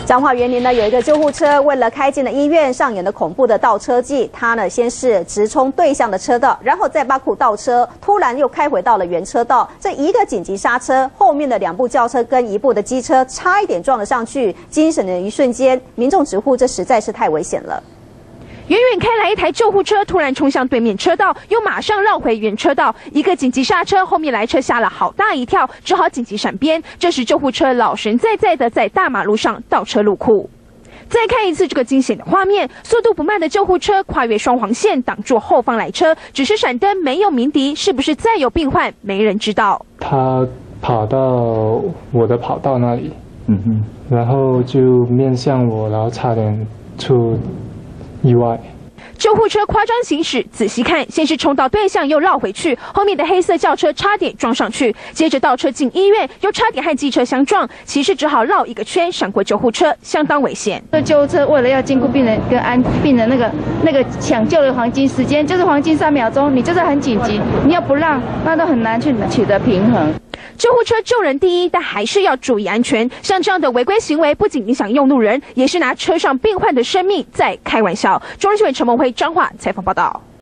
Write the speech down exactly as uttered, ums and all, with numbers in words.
彰化园林呢有一个救护车，为了开进了医院，上演了恐怖的倒车技。他呢先是直冲对向的车道，然后再把苦倒车，突然又开回到了原车道。这一个紧急刹车，后面的两部轿车跟一部的机车差一点撞了上去。惊险的一瞬间，民众直呼这实在是太危险了。 远远开来一台救护车，突然冲向对面车道，又马上绕回原车道。一个紧急刹车，后面来车吓了好大一跳，只好紧急闪边。这时救护车老神在在的在大马路上倒车入库。再看一次这个惊险的画面，速度不慢的救护车跨越双黄线，挡住后方来车，只是闪灯没有鸣笛，是不是再有病患？没人知道。 他跑到我的跑道那里，嗯哼，然后就面向我，然后差点出 意外， 救护车夸张行驶，仔细看，先是冲到对向，又绕回去，后面的黑色轿车差点撞上去，接着倒车进医院，又差点和机车相撞，骑士只好绕一个圈闪过救护车，相当危险。 这救护车为了要兼顾病人跟安病人那个那个抢救的黄金时间，就是黄金三秒钟，你就是很紧急，你要不让，那都很难去取得平衡。 救护车救人第一，但还是要注意安全。像这样的违规行为，不仅影响用路人，也是拿车上病患的生命在开玩笑。中央新闻陈梦辉彰化采访报道。